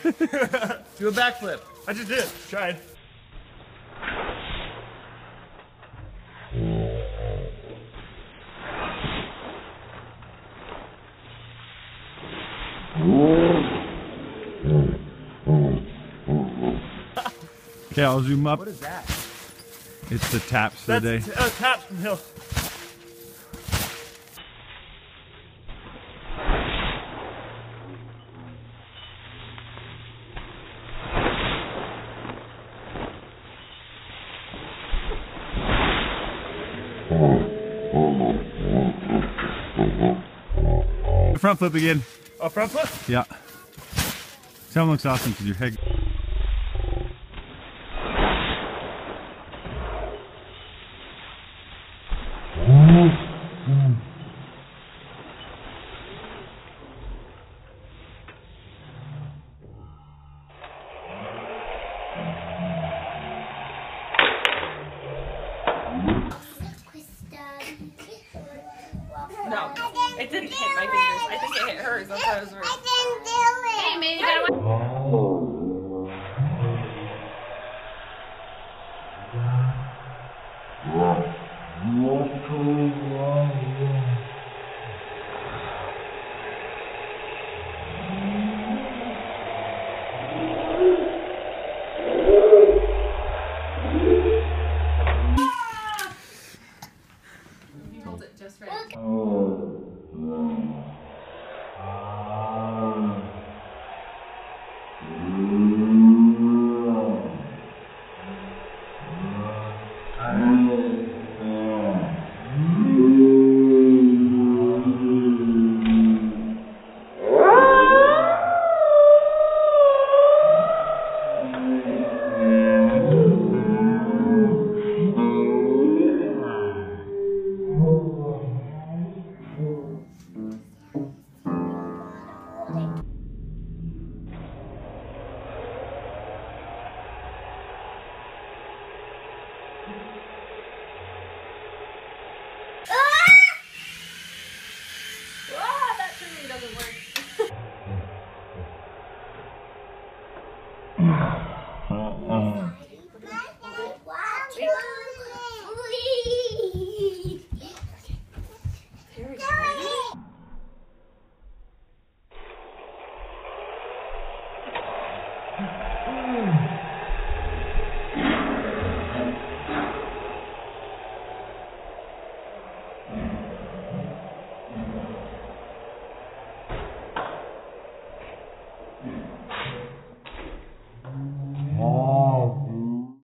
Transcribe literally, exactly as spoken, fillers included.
Do a backflip. I just did. Tried. Okay, I'll zoom up. What is that? It's the taps for the day. That's uh, taps from Hill. Front flip again. Oh, front flip? Yeah. That one looks awesome because your head. No, it didn't hit my fingers. I think it hit hers. That's why I was worried. I didn't do it. Hey, man, you gotta. He holds it just right. Ah, that trimming doesn't work.